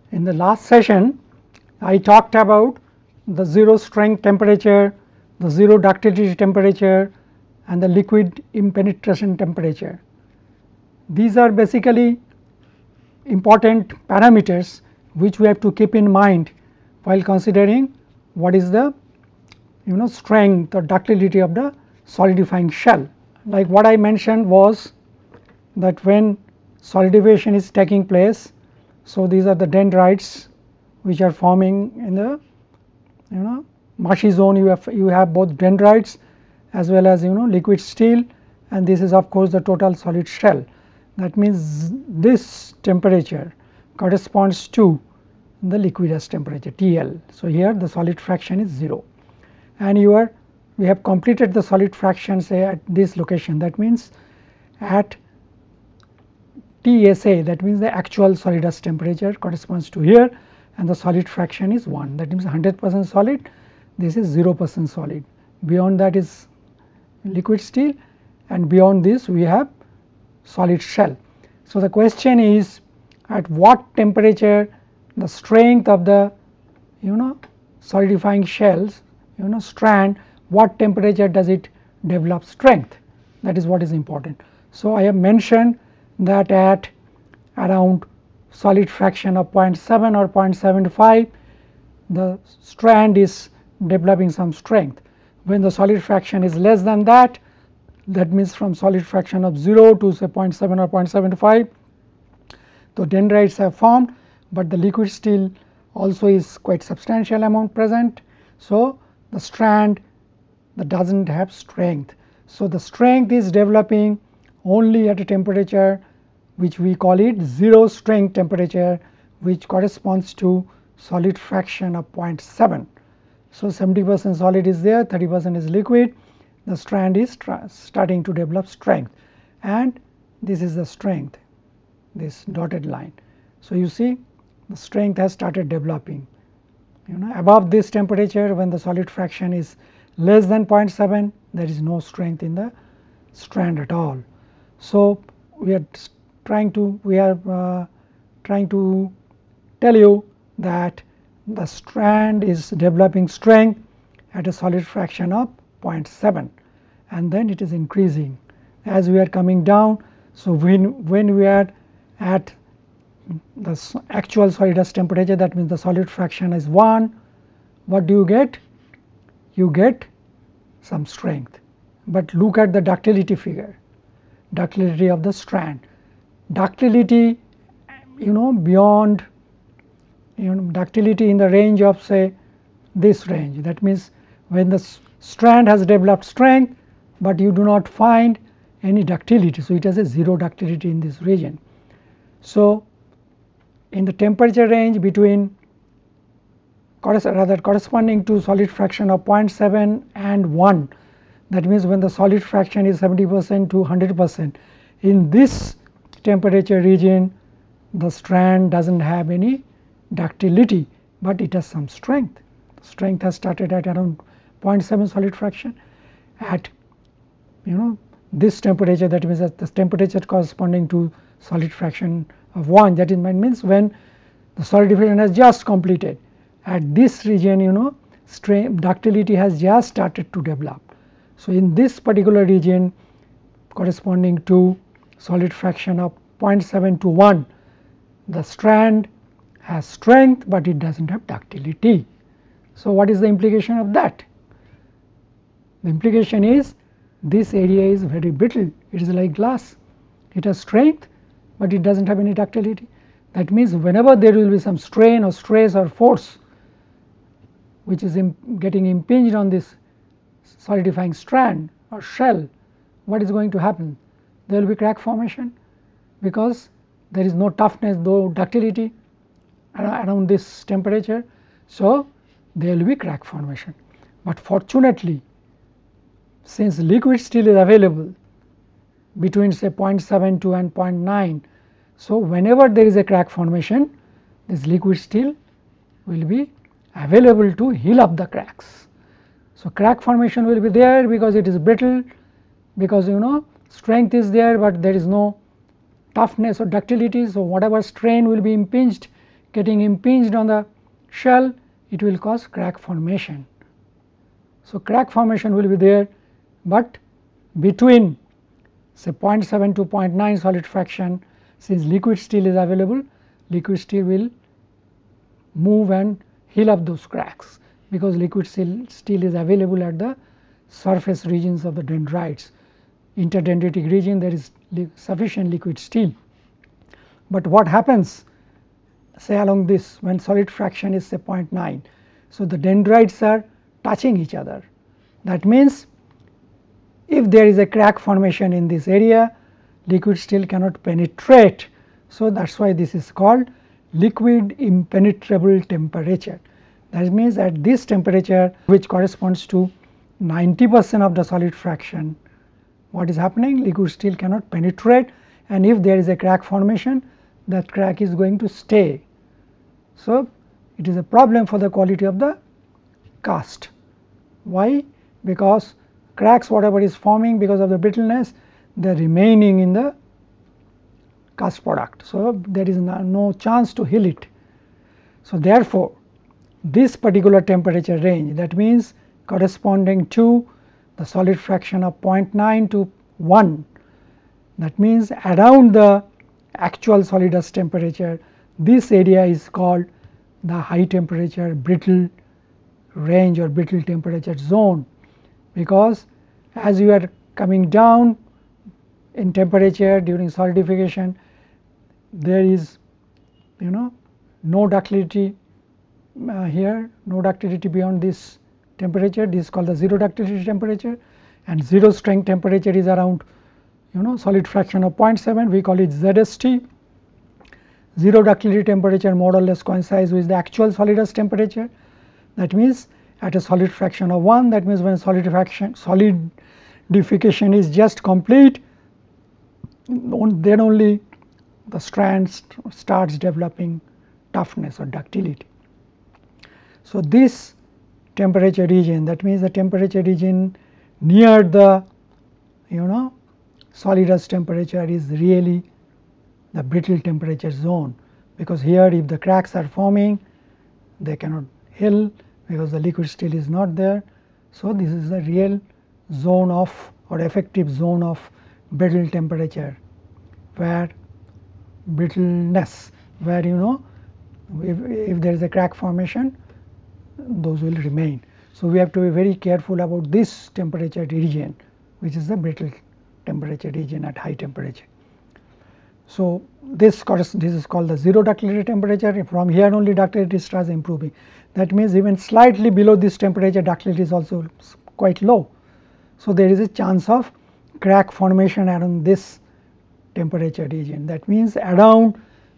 In the last session, I talked about the 0 strength temperature, the 0 ductility temperature and the liquid impenetration temperature. These are basically important parameters which we have to keep in mind while considering what is the strength or ductility of the solidifying shell. Like what I mentioned was that when solidifying is taking place, so these are the dendrites which are forming in the marshy zone. You have both dendrites as well as liquid steel, and this is of course the total solid shell. That means this temperature corresponds to the liquidus temperature TL. So here the solid fraction is 0, and we have completed the solid fraction say at this location. That means at TSA, that means the actual solidus temperature corresponds to here, and the solid fraction is 1. That means 100% solid, this is 0% solid. Beyond that is liquid steel, and beyond this we have solid shell. So the question is, at what temperature the strength of the solidifying shells strand, what temperature does it develop strength? That is what is important. So I have mentioned that at around solid fraction of 0.7 or 0.75 the strand is developing some strength. When the solid fraction is less than that, that means from solid fraction of 0 to say 0.7 or 0.75, the dendrites have formed, but the liquid steel also is quite substantial amount present. So the strand that does not have strength. So the strength is developing only at a temperature which we call it 0 strength temperature, which corresponds to solid fraction of 0.7. So 70% solid is there, 30% is liquid, the strand is starting to develop strength, and this is the strength, this dotted line. So you see the strength has started developing. Above this temperature, when the solid fraction is less than 0.7, there is no strength in the strand at all. So we are trying to tell you that the strand is developing strength at a solid fraction of 0.7, and then it is increasing as we are coming down. So when we are at the actual solidus temperature, that means the solid fraction is 1, what do you get? You get some strength. But look at the ductility figure, ductility of the strand. Ductility beyond ductility in the range of say this range, that means when the strand has developed strength, but you do not find any ductility. So it has a 0 ductility in this region. So in the temperature range between corresponding to solid fraction of 0.7 and 1, that means when the solid fraction is 70% to 100%, in this temperature region the strand does not have any ductility, but it has some strength. Strength has started at around 0.7 solid fraction. At this temperature, that means that the temperature corresponding to solid fraction of 1, that means when the solidification has just completed, at this region ductility has just started to develop. So in this particular region corresponding to solid fraction of 0.7 to 1, the strand has strength, but it does not have ductility. So what is the implication of that? The implication is this area is very brittle, it is like glass, it has strength, but it does not have any ductility. That means whenever there will be some strain or stress or force which is getting impinged on this solidifying strand or shell, what is going to happen? There will be crack formation, because there is no toughness, no ductility around this temperature. So there will be crack formation. But fortunately, since liquid steel is available between say 0.72 and 0.9, so whenever there is a crack formation, this liquid steel will be available to heal up the cracks. So crack formation will be there because it is brittle, because strength is there, but there is no toughness or ductility. So whatever strain will be impinged getting impinged on the shell, it will cause crack formation. So, crack formation will be there, but between say 0.7 to 0.9 solid fraction, since liquid steel is available, liquid steel will move and heal up those cracks, because liquid steel is available at the surface regions of the dendrites. Interdendritic region, there is sufficient liquid steel. But what happens say along this when solid fraction is say 0.9? So, the dendrites are touching each other. That means, if there is a crack formation in this area, liquid steel cannot penetrate. So, that is why this is called liquid impenetrable temperature. That means, at this temperature, which corresponds to 90% of the solid fraction, what is happening? Liquid steel cannot penetrate, and if there is a crack formation, that crack is going to stay. So, it is a problem for the quality of the cast. Why? Because cracks, whatever is forming because of the brittleness, they are remaining in the cast product. So, there is no chance to heal it. So, therefore, this particular temperature range, that means corresponding to the solid fraction of 0.9 to 1, that means around the actual solidus temperature, this area is called the high temperature brittle range or brittle temperature zone, because as you are coming down in temperature during solidification, there is no ductility here, no ductility beyond this temperature. This is called the zero ductility temperature, and zero strength temperature is around solid fraction of 0.7, we call it ZST. Zero ductility temperature more or less coincides with the actual solidus temperature. That means, at a solid fraction of 1, that means when solidification is just complete, then only the strand starts developing toughness or ductility. So, this temperature region, that means the temperature region near the solidus temperature is really the brittle temperature zone, because here if the cracks are forming, they cannot heal because the liquid steel is not there. So, this is the real zone of or effective zone of brittle temperature, where brittleness, where if there is a crack formation, those will remain. So, we have to be very careful about this temperature region, which is the brittle temperature region at high temperature. So, this is called the zero ductility temperature. From here only ductility starts improving. That means, even slightly below this temperature, ductility is also quite low. So, there is a chance of crack formation around this temperature region. That means, around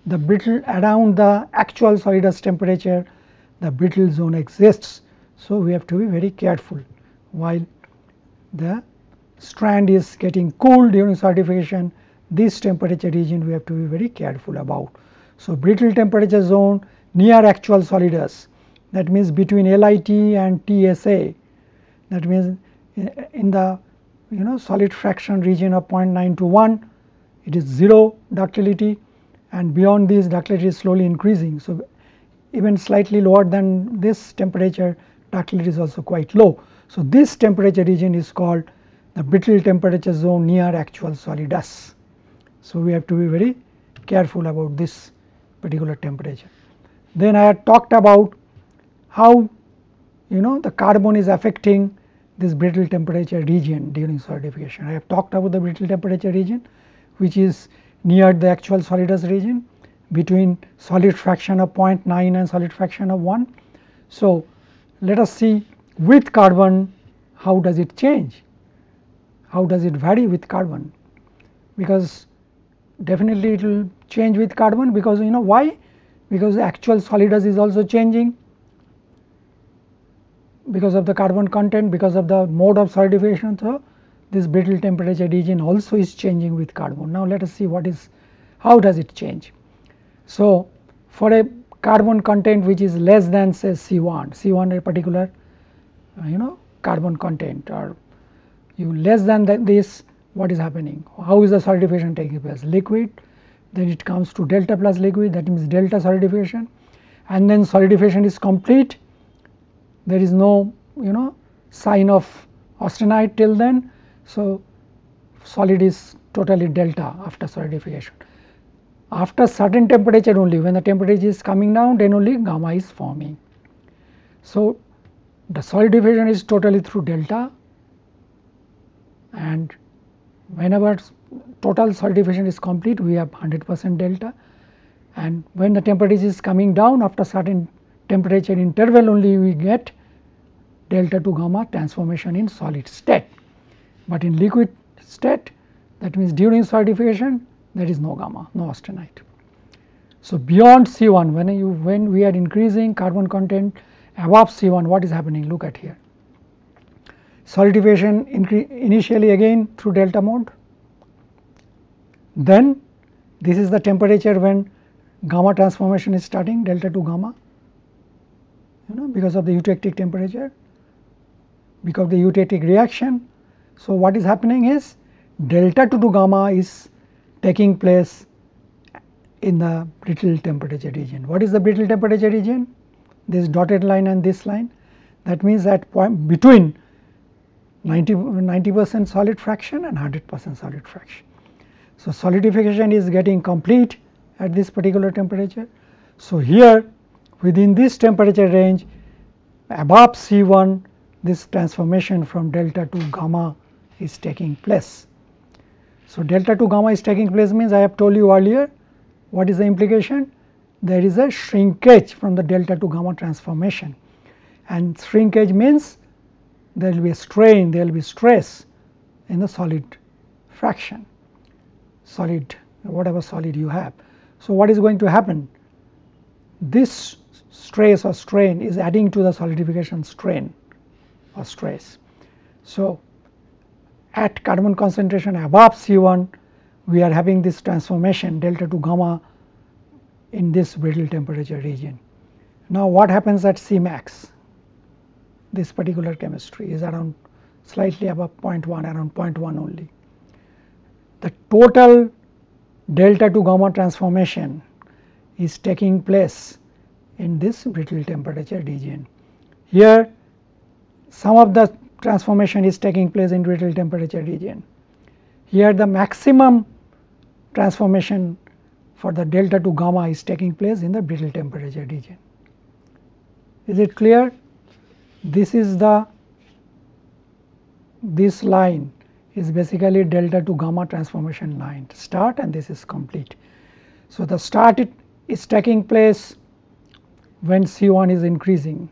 the actual solidus temperature, the brittle zone exists. So, we have to be very careful while the strand is getting cooled during solidification. This temperature region we have to be very careful about. So, brittle temperature zone near actual solidus, that means between LIT and TSA, that means in the solid fraction region of 0.9 to 1, it is 0 ductility, and beyond this ductility is slowly increasing. So, even slightly lower than this temperature, ductility is also quite low. So, this temperature region is called the brittle temperature zone near actual solidus. So, we have to be very careful about this particular temperature. Then I had talked about how the carbon is affecting this brittle temperature region during solidification. I have talked about the brittle temperature region, which is near the actual solidus region between solid fraction of 0.9 and solid fraction of 1. So, let us see with carbon how does it change, how does it vary with carbon, because definitely it will change with carbon, because why? Because the actual solidus is also changing because of the carbon content, because of the mode of solidification. So, this brittle temperature region also is changing with carbon. Now, let us see how does it change. So, for a carbon content which is less than say C1 a particular carbon content, or less than this, what is happening? How is the solidification taking place? Liquid, then it comes to delta plus liquid, that means delta solidification. and then solidification is complete. There is no sign of austenite till then. So, solid is totally delta after solidification. After certain temperature only, when the temperature is coming down, then only gamma is forming. So, the solidification is totally through delta, and whenever total solidification is complete, we have 100% delta, and when the temperature is coming down after certain temperature interval only, we get delta to gamma transformation in solid state. But in liquid state, that means during solidification, there is no gamma, no austenite. So, beyond C1, when we are increasing carbon content above C1, what is happening? Look at here. Solidification initially again through delta mode. Then this is the temperature when gamma transformation is starting, delta to gamma, because of the eutectic temperature, because of the eutectic reaction. So, what is happening is delta to gamma is taking place in the brittle temperature region. What is the brittle temperature region? This dotted line and this line. That means at point between 90% solid fraction and 100% solid fraction. So, solidification is getting complete at this particular temperature. So, here within this temperature range above C1, this transformation from delta to gamma is taking place. So, delta to gamma is taking place means, I have told you earlier, what is the implication? There is a shrinkage from the delta to gamma transformation, and shrinkage means there will be a strain, there will be stress in the solid fraction, solid, whatever solid you have. So, what is going to happen? This stress or strain is adding to the solidification strain or stress. So, at carbon concentration above C1, we are having this transformation delta to gamma in this brittle temperature region. Now, what happens at Cmax? This particular chemistry is around slightly above 0.1, around 0.1 only. The total delta to gamma transformation is taking place in this brittle temperature region. Here, some of the transformation is taking place in brittle temperature region. Here, the maximum transformation for the delta to gamma is taking place in the brittle temperature region. Is it clear? This line is basically delta to gamma transformation line start, and this is complete. So, the start is taking place when C1 is increasing.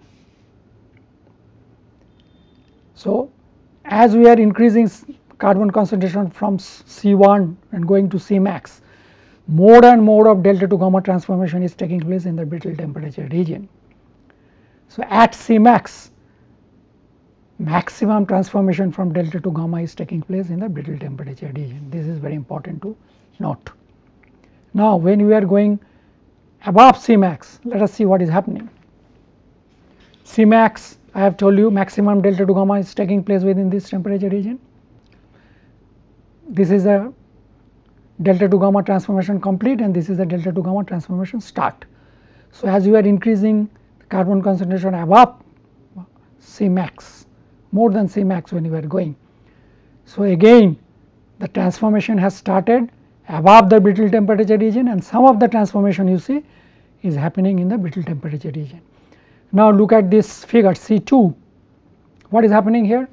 So, as we are increasing carbon concentration from C1 and going to Cmax, more and more of delta to gamma transformation is taking place in the brittle temperature region. So, at Cmax, maximum transformation from delta to gamma is taking place in the brittle temperature region. This is very important to note. Now, when we are going above Cmax, let us see what is happening. Cmax, I have told you, maximum delta to gamma is taking place within this temperature region. This is a delta to gamma transformation complete, and this is the delta to gamma transformation start. So, as you are increasing carbon concentration above Cmax, more than Cmax when you are going. So, again the transformation has started above the brittle temperature region, and some of the transformation you see is happening in the brittle temperature region. Now, look at this figure C2. What is happening here?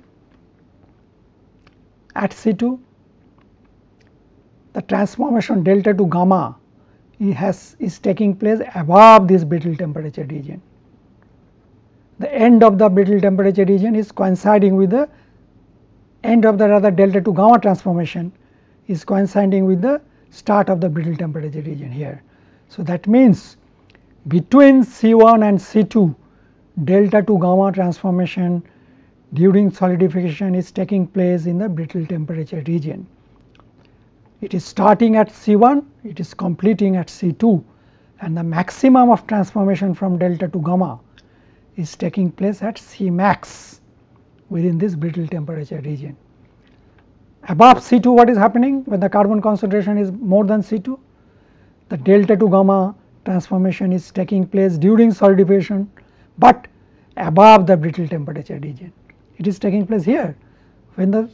At C2, the transformation delta to gamma is taking place above this brittle temperature region. The end of the brittle temperature region is coinciding with the end of the delta to gamma transformation is coinciding with the start of the brittle temperature region here. So, that means between C1 and C2, delta to gamma transformation during solidification is taking place in the brittle temperature region. It is starting at C1, it is completing at C2, and the maximum of transformation from delta to gamma is taking place at Cmax within this brittle temperature region. Above C2, what is happening when the carbon concentration is more than C2? The delta to gamma transformation is taking place during solidification, but above the brittle temperature region. It is taking place here when the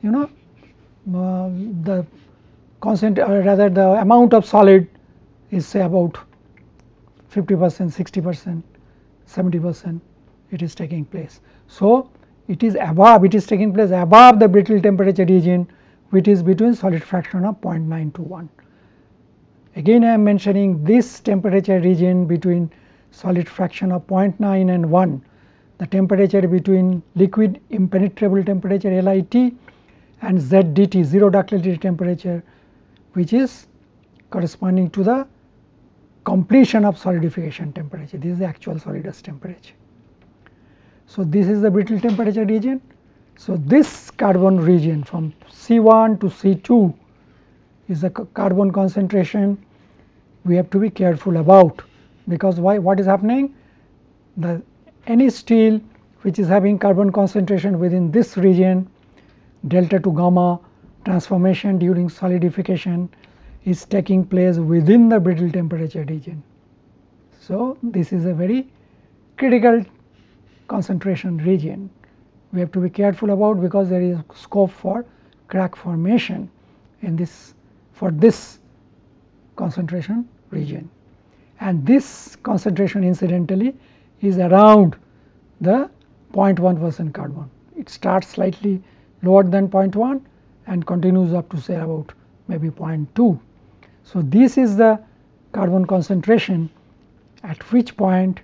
the the amount of solid is say about 50%, 60%, 70%, it is taking place. So, it is taking place above the brittle temperature region, which is between solid fraction of 0.9 to 1. Again I am mentioning this temperature region between solid fraction of 0.9 and 1, the temperature between liquid impenetrable temperature LIT and ZDT, zero ductility temperature, which is corresponding to the completion of solidification temperature. This is the actual solidus temperature. So, this is the brittle temperature region. So, this carbon region from C1 to C2 is the carbon concentration we have to be careful about, because why? What is happening? Any steel which is having carbon concentration within this region, delta to gamma transformation during solidification is taking place within the brittle temperature region. So, this is a very critical concentration region we have to be careful about, because there is scope for crack formation in this concentration region, and this concentration incidentally is around the 0.1% carbon. It starts slightly lower than 0.1 and continues up to say about maybe 0.2. So, this is the carbon concentration at which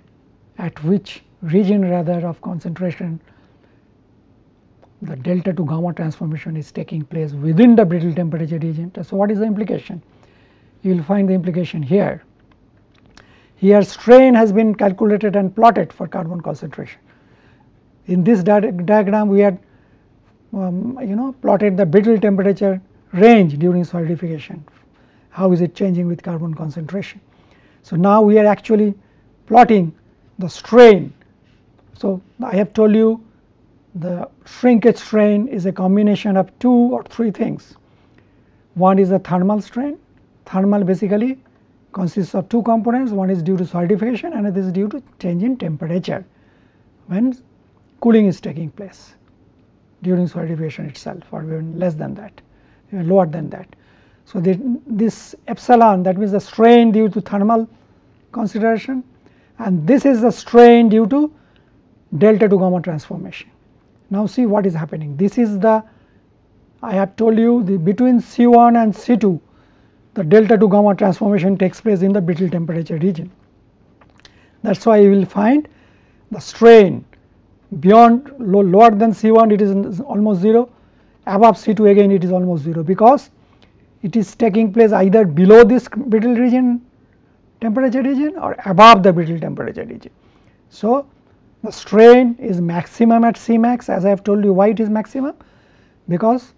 region rather of concentration the delta to gamma transformation is taking place within the brittle temperature region. So, what is the implication? You will find the implication here. Here strain has been calculated and plotted for carbon concentration. In this diagram we had plotted the brittle temperature range during solidification. How is it changing with carbon concentration? So, now we are actually plotting the strain. So, I have told you the shrinkage strain is a combination of 2 or 3 things. One is the thermal strain. Thermal basically consists of 2 components, one is due to solidification and this is due to change in temperature when cooling is taking place during solidification itself, or even less than that, even lower than that. So, this epsilon, that means the strain due to thermal consideration, and this is the strain due to delta to gamma transformation. Now, see what is happening. This is the, I have told you, between C1 and C2 the delta to gamma transformation takes place in the brittle temperature region. That is why you will find the strain beyond lower than C1 it is almost 0, above C2 again it is almost 0, because it is taking place either below this brittle region temperature region or above the brittle temperature region. So, the strain is maximum at Cmax, as I have told you. Why it is maximum? Because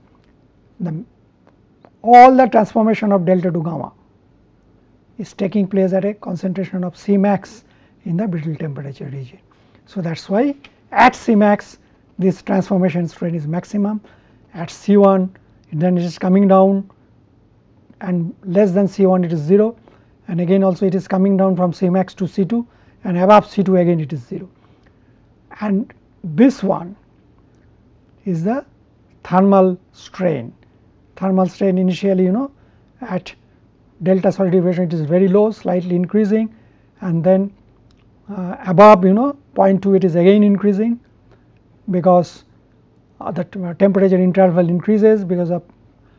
all the transformation of delta to gamma is taking place at a concentration of Cmax in the brittle temperature region. So, that is why at Cmax this transformation strain is maximum, at C1 then it is coming down, and less than C1 it is 0, and again also it is coming down from Cmax to C2, and above C2 again it is 0. And this one is the thermal strain. Thermal strain initially at delta solidification it is very low, slightly increasing, and then above 0.2 it is again increasing, because the temperature interval increases because of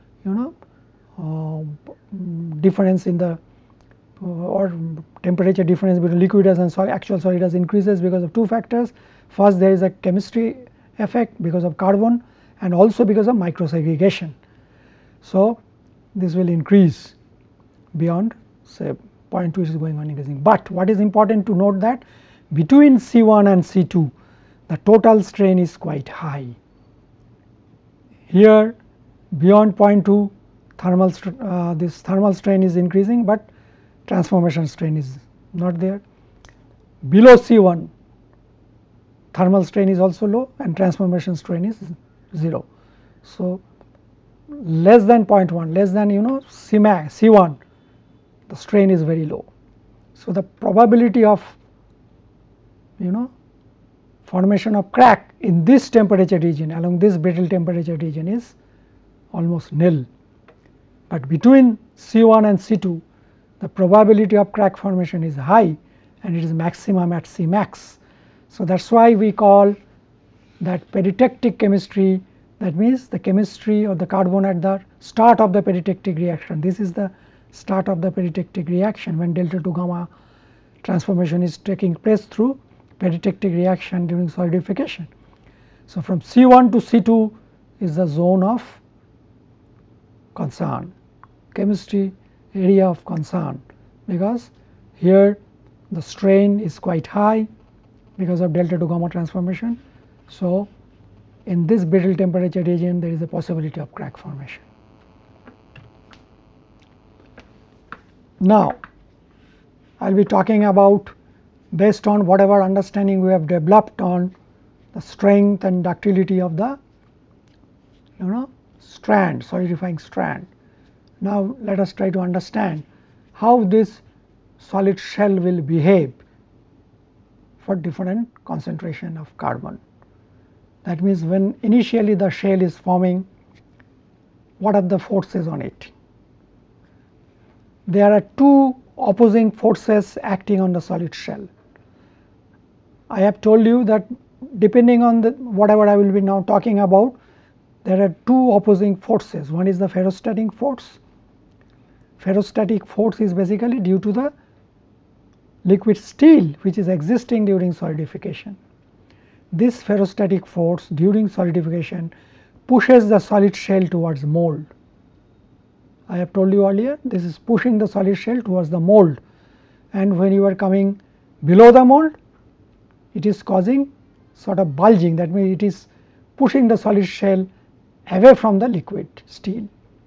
difference in the or temperature difference between liquidus and actual solidus increases because of 2 factors. First, there is a chemistry effect because of carbon, and also because of microsegregation. So, this will increase beyond say 0.2 is going on increasing. But what is important to note that between C1 and C2 the total strain is quite high. Here beyond 0.2 this thermal strain is increasing, but transformation strain is not there. Below C1 thermal strain is also low and transformation strain is 0. So, less than 0.1, less than Cmax C1 the strain is very low. So, the probability of formation of crack in this temperature region, along this brittle temperature region, is almost nil, but between C1 and C2 the probability of crack formation is high and it is maximum at Cmax. So, that is why we call that peritectic chemistry, that means the chemistry of the carbon at the start of the peritectic reaction. This is the start of the peritectic reaction when delta to gamma transformation is taking place through peritectic reaction during solidification. So, from C1 to C2 is the zone of concern, chemistry area of concern, because here the strain is quite high because of delta to gamma transformation. So, in this brittle temperature region there is a possibility of crack formation. Now, I will be talking about, based on whatever understanding we have developed on the strength and ductility of the strand, solidifying strand. Now, let us try to understand how this solid shell will behave for different concentration of carbon. That means, when initially the shell is forming, what are the forces on it? There are two opposing forces acting on the solid shell. I have told you that depending on the whatever I will be now talking about, there are two opposing forces. One is the ferrostatic force. Ferrostatic force is basically due to the liquid steel which is existing during solidification. This ferrostatic force during solidification pushes the solid shell towards mold. I have told you earlier, this is pushing the solid shell towards the mold, and when you are coming below the mold, it is causing sort of bulging, that means it is pushing the solid shell away from the liquid steel.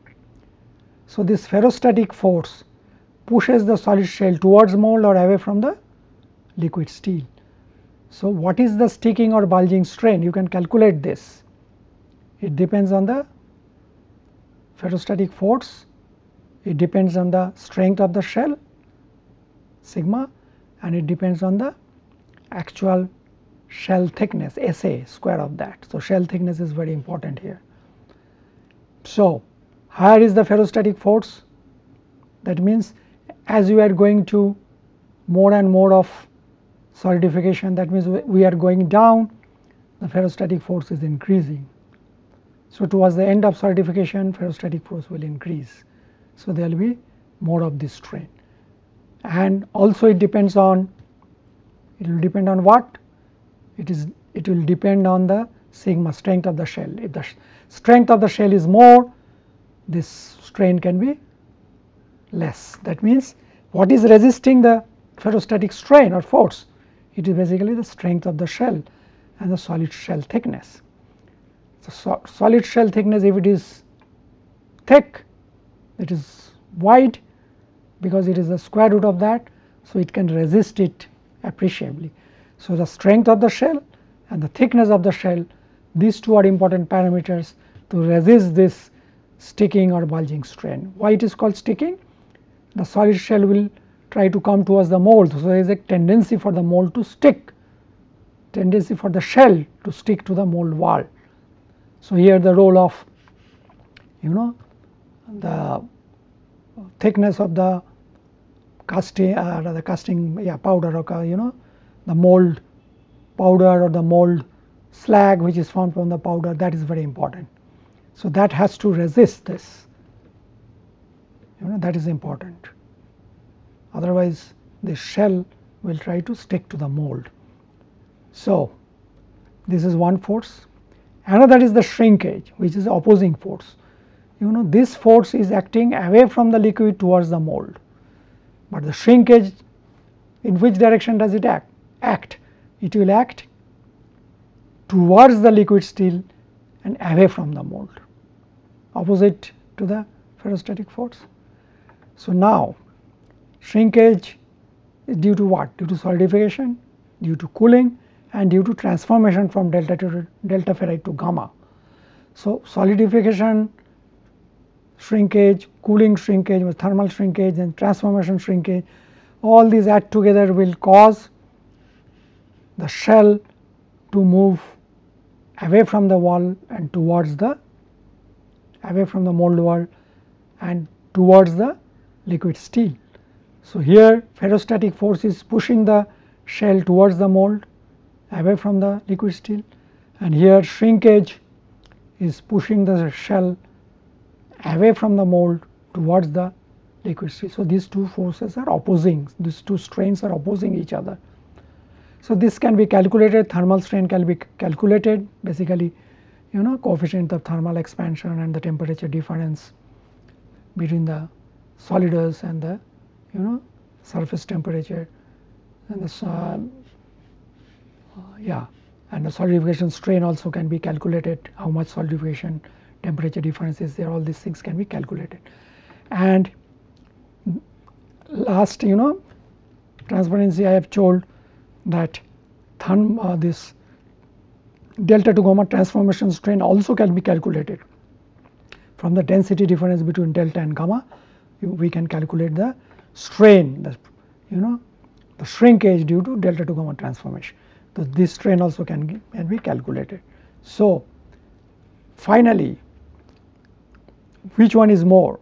So, this ferrostatic force pushes the solid shell towards mold or away from the liquid steel. So, what is the sticking or bulging strain? You can calculate this. It depends on the ferrostatic force, it depends on the strength of the shell sigma, and it depends on the actual shell thickness SA square of that. So, shell thickness is very important here. So, higher is the ferrostatic force, that means as you are going to more and more of solidification, that means we are going down, the ferrostatic force is increasing. So, towards the end of solidification, ferrostatic force will increase. So, there will be more of this strain, and also it depends on, it will depend on what? It will depend on the sigma strength of the shell. If the strength of the shell is more, this strain can be less. That means, what is resisting the ferrostatic strain or force? It is basically the strength of the shell and the solid shell thickness. So, solid shell thickness, if it is thick, it is wide because it is the square root of that. So, it can resist it appreciably. So, the strength of the shell and the thickness of the shell, these two are important parameters to resist this sticking or bulging strain. Why it is called sticking? The solid shell will try to come towards the mold. So, there is a tendency for the mold to stick, tendency for the shell to stick to the mold wall. So, here the role of the thickness of the casting powder, or the mold powder or the mold slag which is formed from the powder, that is very important. So, that has to resist this, that is important, otherwise the shell will try to stick to the mold. So, this is one force. Another is the shrinkage, which is opposing force. This force is acting away from the liquid towards the mold, but the shrinkage, in which direction does it act? It will act towards the liquid steel and away from the mold, opposite to the ferrostatic force. So, now shrinkage is due to what? Due to solidification, due to cooling, and due to transformation from delta ferrite to gamma. So, solidification shrinkage, cooling shrinkage, thermal shrinkage, and transformation shrinkage, all these add together will cause the shell to move away from the wall and towards the mold wall and towards the liquid steel. So, here ferrostatic force is pushing the shell towards the mold away from the liquid steel, and here shrinkage is pushing the shell away from the mold towards the liquid steel. So, these two forces are opposing, these two strains are opposing each other. So, this can be calculated, thermal strain can be calculated, basically coefficient of thermal expansion and the temperature difference between the solidus and the surface temperature, and the and the solidification strain also can be calculated, how much solidification temperature difference is there, all these things can be calculated. And last transparency I have told that this delta to gamma transformation strain also can be calculated. From the density difference between delta and gamma, we can calculate the strain, the shrinkage due to delta to gamma transformation. So, this strain also can be calculated. So, finally, which one is more?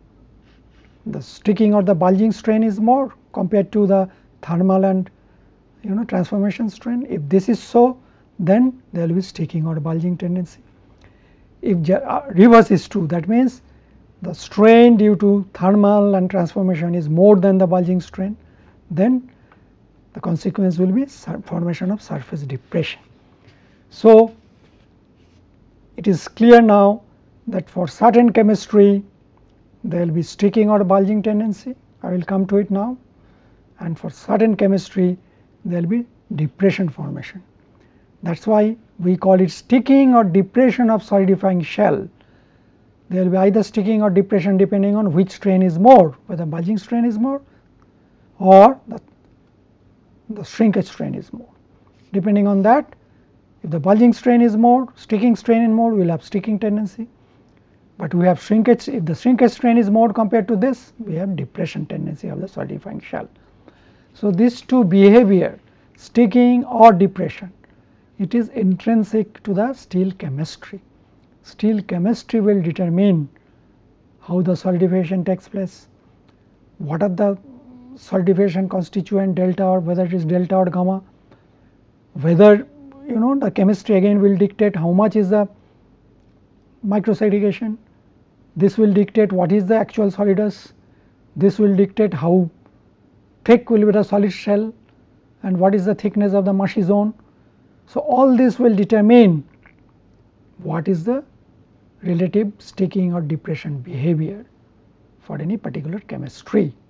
The sticking or the bulging strain is more compared to the thermal and transformation strain. If this is so, then there will be sticking or bulging tendency. If reverse is true, that means the strain due to thermal and transformation is more than the bulging strain, then the consequence will be formation of surface depression. So, it is clear now that for certain chemistry there will be sticking or bulging tendency, I will come to it now, and for certain chemistry there will be depression formation. That is why we call it sticking or depression of solidifying shell. There will be either sticking or depression depending on which strain is more, whether bulging strain is more or the shrinkage strain is more. Depending on that, if the bulging strain is more, sticking strain is more, we will have sticking tendency, but we have shrinkage. If the shrinkage strain is more compared to this, we have depression tendency of the solidifying shell. So, these two behavior, sticking or depression, it is intrinsic to the steel chemistry. Steel chemistry will determine how the solidification takes place, what are the solidification constituent delta, or whether it is delta or gamma, whether the chemistry again will dictate how much is the microsegregation, this will dictate what is the actual solidus, this will dictate how thick will be the solid shell and what is the thickness of the mushy zone. So, all this will determine what is the relative sticking or depression behavior for any particular chemistry.